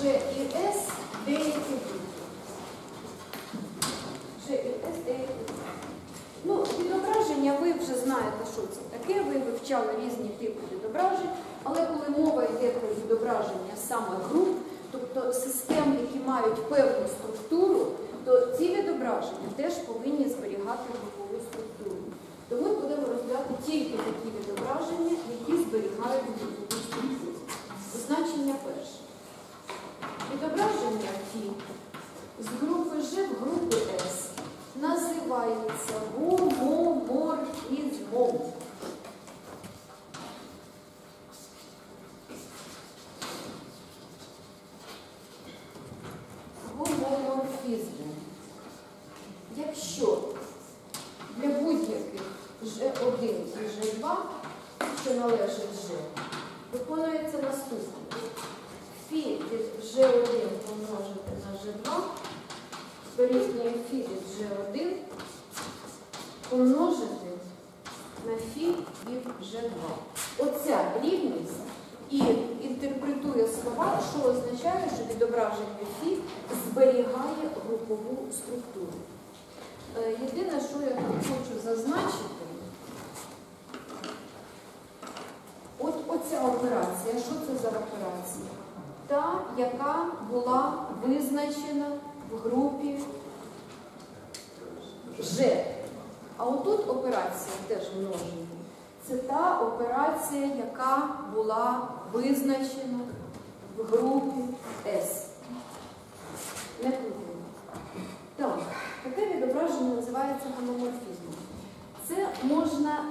G і S деякі групи. G і S деякі групи. Ну, відображення ви вже знаєте, що це таке, ви вивчали різні типи відображень, але коли мова йде про відображення саме груп, тобто систем, які мають певну структуру, то ці відображення теж повинні зберігати групову структуру. То ми будемо розглядати тільки такі відображення, які зберігають групову структуру. Значення перше. Відображення Фі з групи G в групу S називається гомоморфізмом. Гомоморфізмом. Якщо для будь-яких G1 і G2, що належить G, виконується наступне. Фі від G1 помножити на G2 дорівнює Фі від G1 помножити на Фі від G2. Оця рівність і інтерпретує слова, що означає, що відображення Фі зберігає групову структуру. Єдине, що я тут хочу зазначити, оця операція, що це за операція? Та, яка була визначена в групі G. А отут операція теж множення. Це та операція, яка була визначена в групі S. Не плутаємо. Так, таке відображення називається гомоморфізмом. Це можна,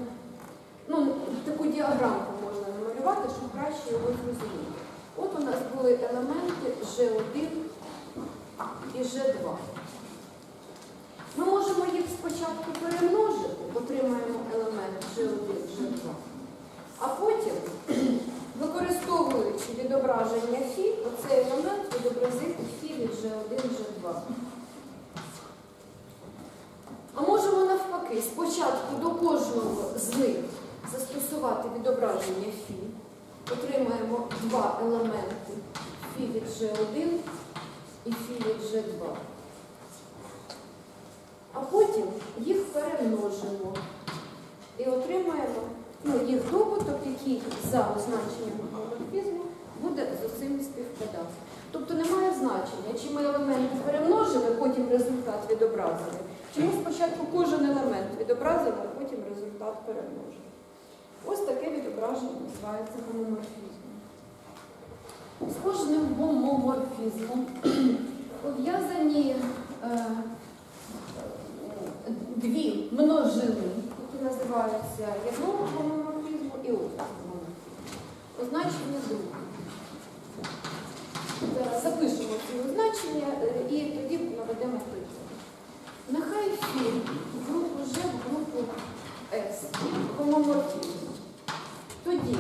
таку діаграмку можна намалювати, щоб краще його зрозуміти. От у нас були елементи G1 і G2. Ми можемо їх спочатку перемножити, отримаємо елемент G1, G2, а потім, використовуючи відображення Фі, оцей елемент відобразити Фі від G1, G2. А можемо навпаки, спочатку до кожного з них застосувати відображення Фі. Отримаємо два елементи Фі від G1 і Фі від G2. А потім їх перемножимо і отримаємо їх добуток, який за означенням гомоморфізму буде з усім співпадати. Тобто немає значення, чи ми елементи перемножили, потім результат відобразили, чи ми спочатку кожен елемент відобразили, а потім результат перемножили. Ось таке відображення називається гомоморфізмом. З кожним гомоморфізмом пов'язані дві множини, які називаються ядро гомоморфізму і опис гомоморфізму. Означення друге. Зараз запишемо ці означення і тоді наведемо приклад. Нехай Фі в групу G, в групу S гомоморфізм. Тоді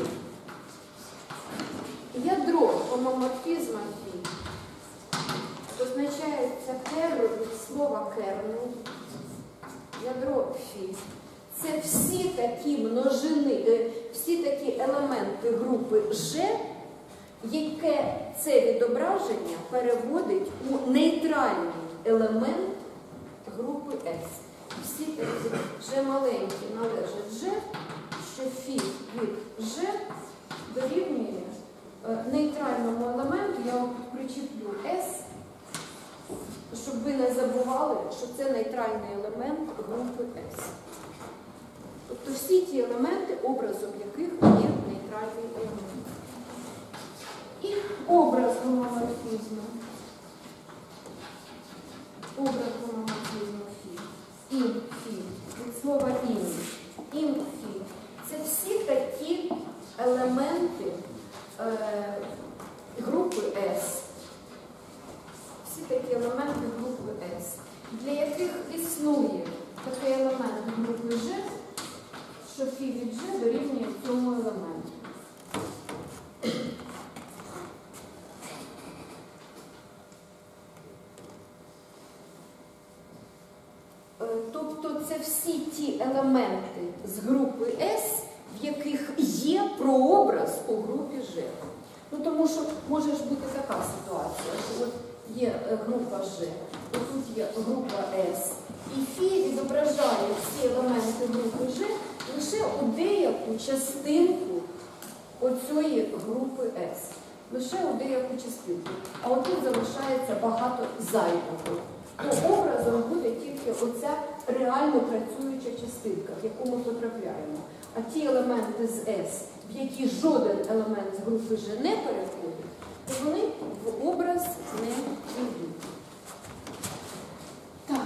ядро гомоморфізма Фі означається керу від слова кернел. Ядро Фі – це всі такі множини, всі такі елементи групи G, яке це відображення переводить у нейтральний елемент групи S. Всі такі G маленькі належать G, що Фі від G дорівнює нейтральному елементу, я вам причеплю S, щоб ви не забували, що це нейтральний елемент групи S. Тобто всі ті елементи, образом яких є нейтральний елемент. І образ гомоморфізму. Образ гомоморфізму Фі. Ім Фі. Від слова ім. Ім Фі. Це всі такі елементи групи S. Всі такі елементи групи S, для яких існує такий елемент групи G, що Фі від G дорівнює цьому елементу. Тобто це всі ті елементи з групи S, в яких є прообраз у групі G. Тому що може ж бути така ситуація, що от є група G, і тут є група S, і Фі відображає всі елементи групи G лише у деяку частинку оцієї групи S. Лише у деяку частинку. А отут залишається багато зайвого. То образом буде тільки оця реально працююча частинка, в яку ми потрапляємо. А ті елементи з S, в які жоден елемент з групи G не переходить, то вони в образ не йдуть. Так.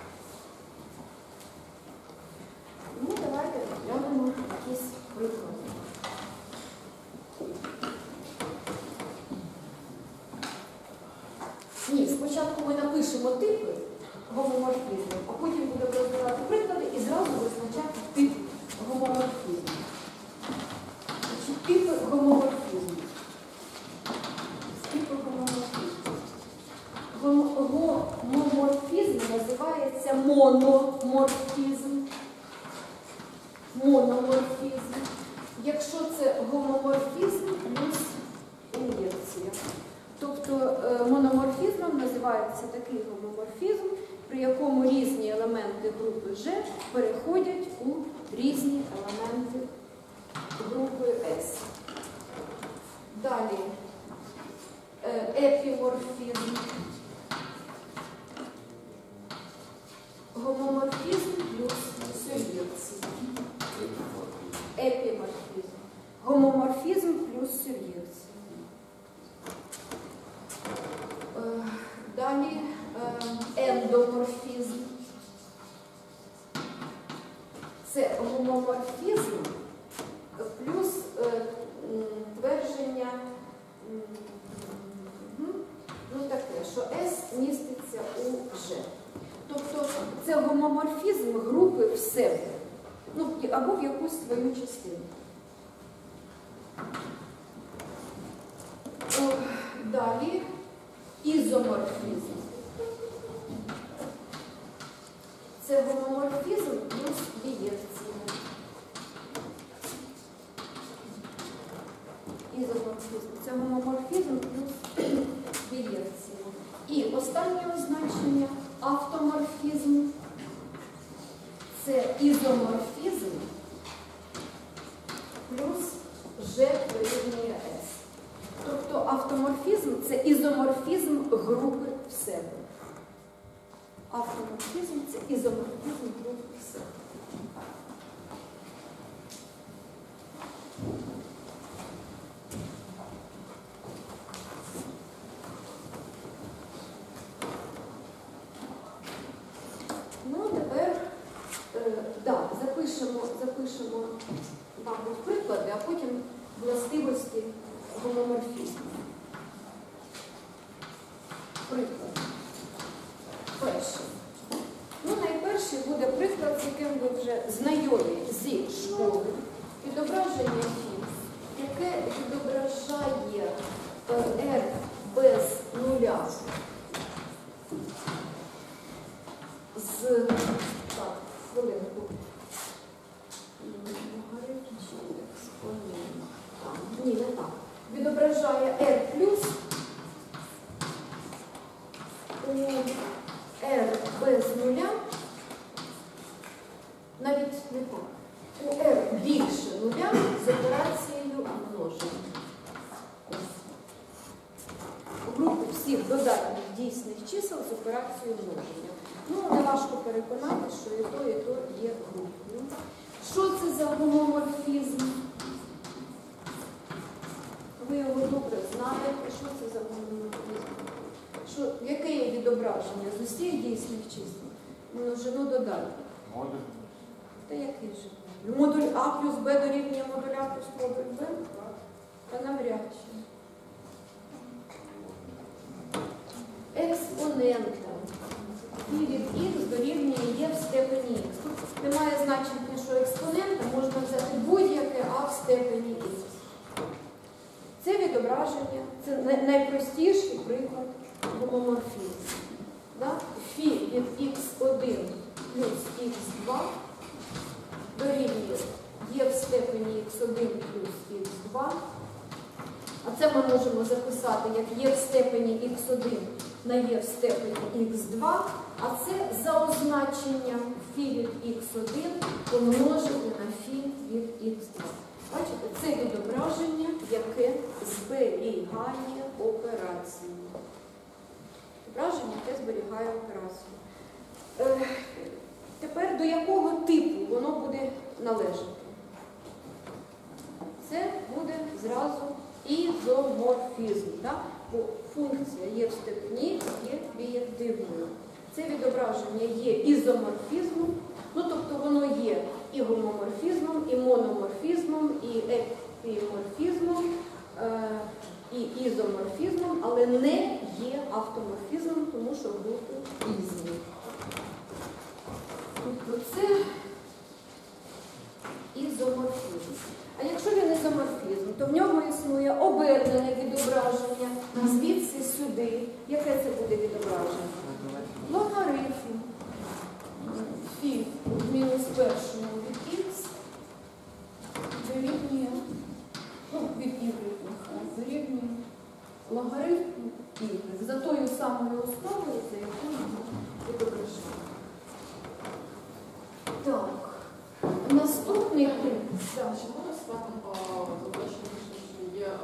Ну, давайте розглянемо якісь приклади. Ні, спочатку ми напишемо типи гомоморфізму, а потім будемо розбирати приклади і зразу визначати тип гомоморфізму. Типи гомоморфізму. Типи гомоморфізму. Гомоморфізм називається мономорфізм. Мономорфізм. Якщо це гомоморфізм плюс ін'єкція. Тобто мономорфізмом називається такий гомоморфізм, при якому різні елементи групи G переходять у різні елементи групи S. Далі епіморфізм. Гомоморфізм плюс сюр'єкція. Епіморфізм. Гомоморфізм плюс сюр'єкція. Далі ендоморфізм. Це гомоморфізм плюс твердження, ну таке, що S міститься у G. Тобто це гомоморфізм групи в себе, ну, або в якусь свою частину. Далі ізоморфізм. Це гомоморфізм плюс бієрція. Ізоморфізм. Це гомоморфізм плюс бієрція. І останнє означення автоморфізм. Це ізоморфізм плюс G дорівнює S. Тобто автоморфізм – це ізоморфізм групи в себе. Автоморфізм – це ізоморфізм групи в себе. Ну, тепер, запишемо, мабуть, приклади, а потім властивості гомоморфізму. Приклад. Перший. Ну, найперший буде приклад, з яким ви вже знайомі зі школи. Відображення Фі, яке відображає R без нуля з... Так, хвилинку. Ні, не так. Відображає R плюс у R без нуля, навіть не так, у R більше нуля з операцією множення. Групи всіх додатніх дійсних чисел з операцією множення. Ну, не важко переконати, що і то є групою. Що це за гомоморфізм? Ви його добре знаєте, що це за гомоморфізм. Яке є відображення з усіх дійсних чисел? Множину додати. Модуль. Та який же? Модуль А плюс Б дорівнює модуль А плюс модуль Б? Та навряд чи. Експонента. І від х дорівнює є в степені х. Тут немає значення, що експонента можна взяти будь-яке А в степені х. Це відображення, це найпростіший приклад гомоморфізму. Фі від х1 плюс х2 дорівнює є в степені х1 плюс х2 А це ми можемо записати як є в степені х1 на є в степені х2, а це за означенням φ від х1 помножити на φ від х2. Бачите, це відображення, яке зберігає операцію. Відображення, яке зберігає операцію. Тепер до якого типу воно буде належати? Це буде зразу ізоморфізм. Так? Бо функція є в степені, є бієктивною. Це відображення є ізоморфізмом, ну тобто воно є і гомоморфізмом, і мономорфізмом, і епіморфізмом, і ізоморфізмом, але не є автоморфізмом, тому що групи різні. Тобто це ізоморфізм. А якщо він ізоморфізм, то в ньому існує обернене відображення звідси сюди. Яке це буде відображення? Логарифм φ в мінус першому від х дорівнює, від y дорівнює логарифм y за тою самою основою, за якою ми відображаємо. Так. Наступний тип. Чи можна сказати, що є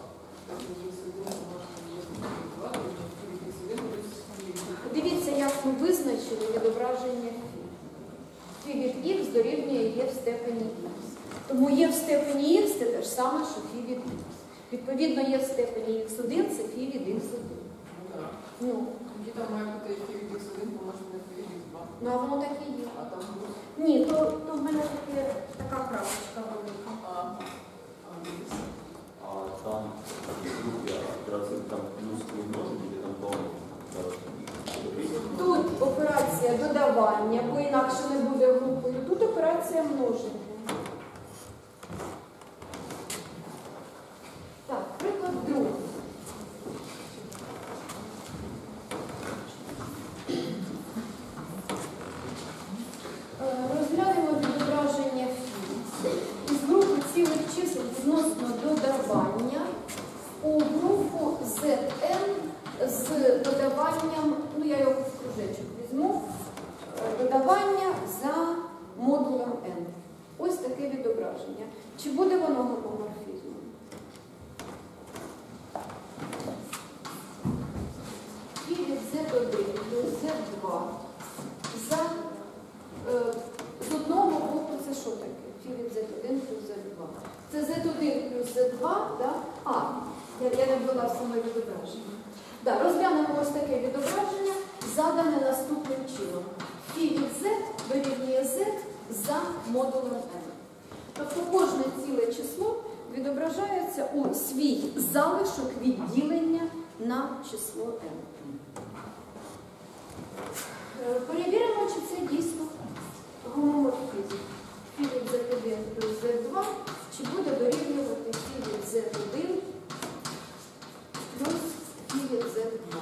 Дивіться, як ми визначили відображення φ. Φ від х дорівнює є в степені х. Тому є в степені х це те ж саме, що φ від х. Відповідно, є в степені х1 це φ від х1. Ну, тоді там має бути ф від х1 помножити на ф від х2. Ну, а воно так і є. А там плюс? Ні, то в мене така крапочка велика. А там операция там плюс умножить или там дома? Тут операція додавання, бо інакше не буде групою. Тут операція множення. Так, приклад другий. Розглянемо відображення φ із групи цілих чисел відносно додавання у групу Zn з додаванням, ну я його в кружечок візьму, додавання за модулем n. Ось таке відображення. Чи буде воно гомоморфізмом? Ф від z1 до z2 за з одного боку це що таке? Ф від z1 плюс z2. Це z1 плюс z2, да? Я не ввела в саме відображення. Да, розглянемо ось таке відображення, задане наступним чином. Ф від z дорівнює z за модулем n. Тобто кожне ціле число відображається у свій залишок відділення на число n. Перевіримо, чи це дійсно гомоморфізм. Ф від z1 плюс z2, чи буде дорівнювати ф від z1 плюс ф від z2.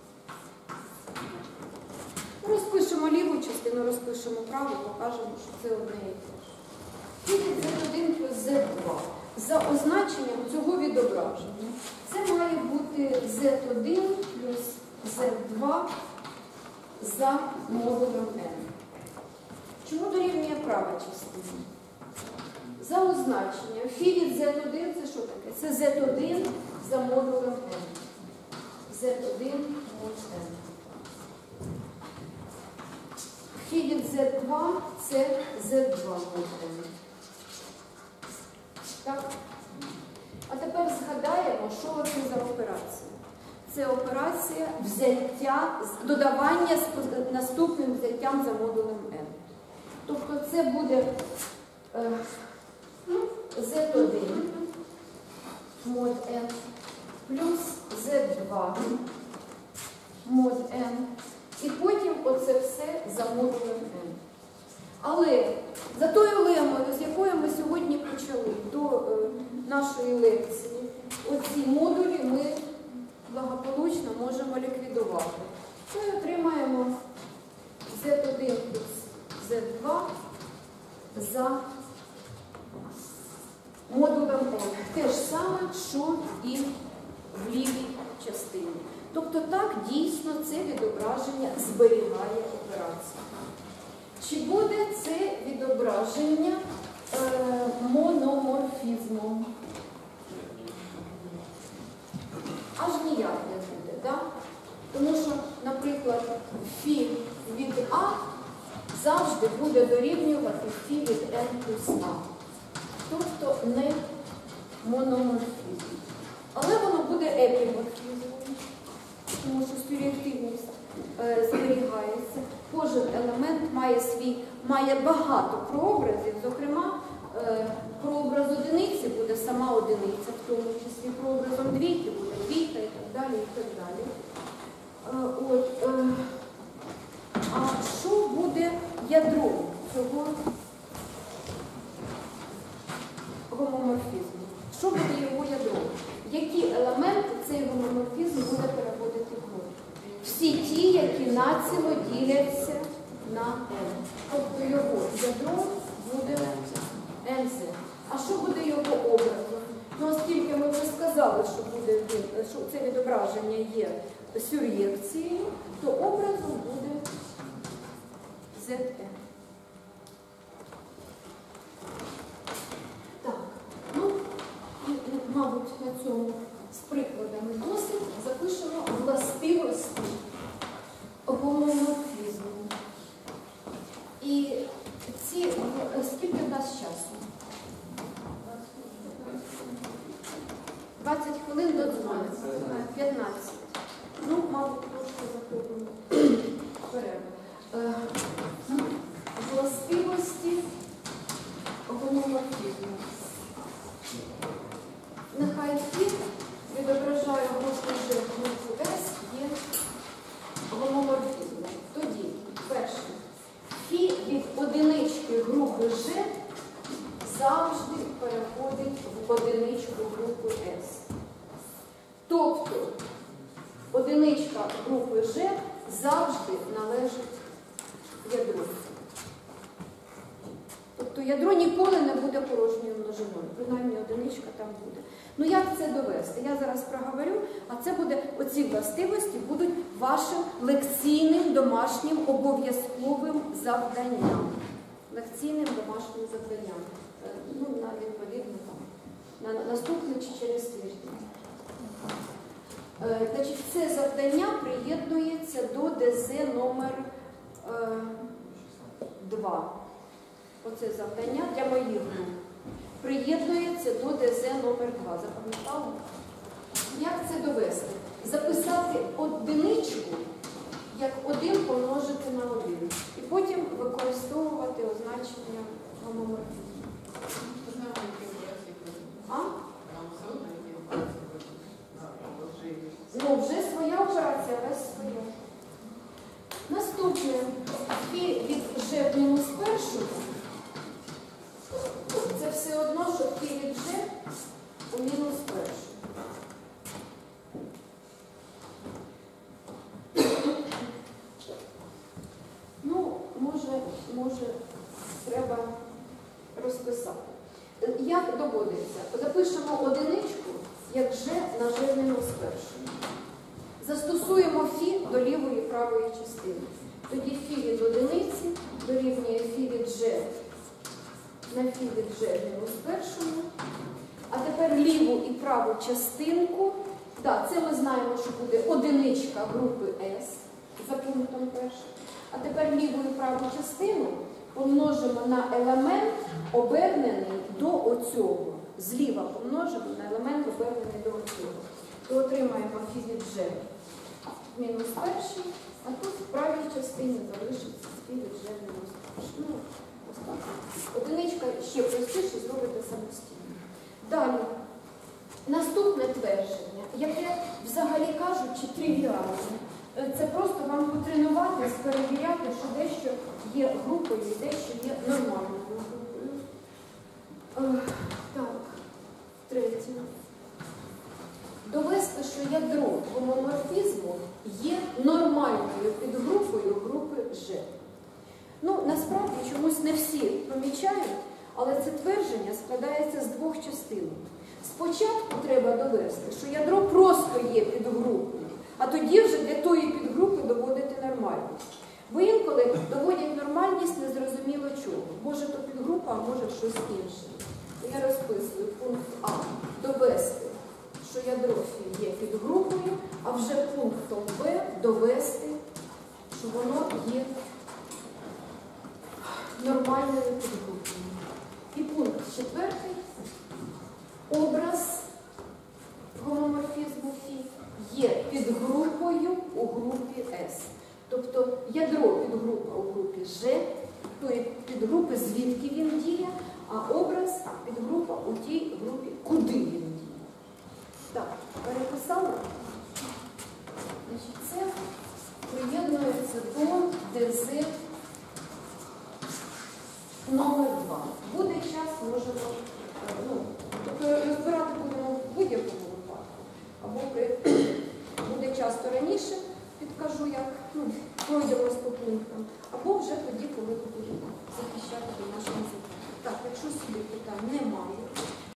Розпишемо ліву частину, розпишемо праву, покажемо, що це одне і те ж. Ф від z1 плюс z2. За означенням цього відображення це має бути z1 плюс z2 за модулем n. Чому дорівнює права частина? За означенням φ від z1 це що таке? Це z1 за модулем n. z1 мод n. Ф від z2 це z2 мод n. Так? А тепер згадаємо, що це за операція. Це операція взяття, додавання з наступним взяттям за модулем n. Тобто це буде z1 мод n плюс z2 мод n. І потім оце все за модулем n. Але за тою лемою, з якої ми сьогодні почали до нашої лекції, оці модулі ми благополучно можемо ліквідувати. Ми отримаємо z1 плюс z2 за модулем n. Те ж саме, що і лівій частині. Тобто так дійсно це відображення зберігає операцію. Чи буде це відображення мономорфізмом? Аж ніяк не буде, да? Тому що, наприклад, фі від А завжди буде дорівнювати фі від n плюс А. Тобто не мономорфізм. Але воно буде епіморфізмом, тому що сюрреактивність зберігається. Кожен елемент має багато прообразів, зокрема, прообраз одиниці буде сама одиниця, в тому числі прообразом двійки буде двійка і так далі, і так далі. А що буде ядром цього гомоморфізму? Що буде його ядром? Які елементи цей гомоморфізм буде переводити в групу? Всі ті, які націло діляться на n. Тобто його ядром буде nz. А що буде його образом? Ну, оскільки ми вже сказали, що це відображення є сюр'єкцією, то образом буде zn. Так, ну, мабуть, на цьому з прикладами досить запишемо властивості гомоморфізму. І ці, скільки в нас часу? 20 хвилин до 12. 15. Ну, мабуть, трошки заходимо перерву. Властивості гомоморфізму. Нехай фі відображає групу G, групу S є гомоморфізмом. Тоді, перше, фі від одинички групи G завжди переходить в одиничку групи S. Тобто, одиничка групи G завжди належить ядру. Тобто ядро ніколи не буде порожньою множиною, принаймні одиничка там буде. Ну як це довести? Я зараз проговорю, а це буде, оці властивості будуть вашим лекційним домашнім обов'язковим завданням. Лекційним домашнім завданням. Ну, відповідно, там, на наступний чи через тиждень. Значить, це завдання приєднується до ДЗ номер 2. Оце завдання для моїх груп. Приєднується до ДЗ номер 2. Запам'ятали? Як це довести? Записати одиничку, як 1 помножити на 1. І потім використовувати означення гомоморфізму. А? Ну, вже своя операція, весь своя. Наступне. Фі від G в мінус першого. Це все одно, що фі від G у мінус першого. Ну, може, треба розписати. Як доводиться? Запишемо одиничку, як G на G мінус першого. Застосуємо фі до лівої і правої частини. Тоді фі від одиниці дорівнює фі від G на фі від G мінус першому. А тепер ліву і праву частинку. Так, це ми знаємо, що буде одиничка групи S за пунктом першим. А тепер ліву і праву частину помножимо на елемент, обернений до оцього. Зліва помножимо на елемент, обернений до оцього. То отримаємо фі від G мінус перший, а тут в правій частині залишиться фі від G мінус перший. Ну, ось так. Одиничка ще простіше зробити самостійно. Далі. Наступне твердження, яке, взагалі кажучи, тривіальне. Це просто вам потренуватись, перевіряти, що дещо є групою і дещо є нормальною групою. Так, третє. Довести, що ядро гомоморфізму є нормальною підгрупою групи G. Ну, насправді, чомусь не всі помічають, але це твердження складається з двох частин. Спочатку треба довести, що ядро просто тоді вже для тої підгрупи доводити нормальність. Бо інколи доводять нормальність незрозуміло чого. Може то підгрупа, а може щось інше. Я розписую пункт А. Довести, що ядро Фі є підгрупою, а вже пунктом Б довести, що воно є нормальною підгрупою. І пункт 4. Образ гомоморфізму Фі є підгрупою у групі С. Тобто ядро підгрупа у групі Ж, тої підгрупи, звідки він діє, а образ підгрупа у тій групі, куди він діє. Так, переписала. Значить, це приєднується до ДЗ номер 2. Буде час, можемо, тобто розбирати будемо в будь-якому випадку. Або буде часто раніше, підкажу, як пройдемось по пунктам, або вже тоді, коли будемо захищати до нашого закону. Так, якщо собі питань немає.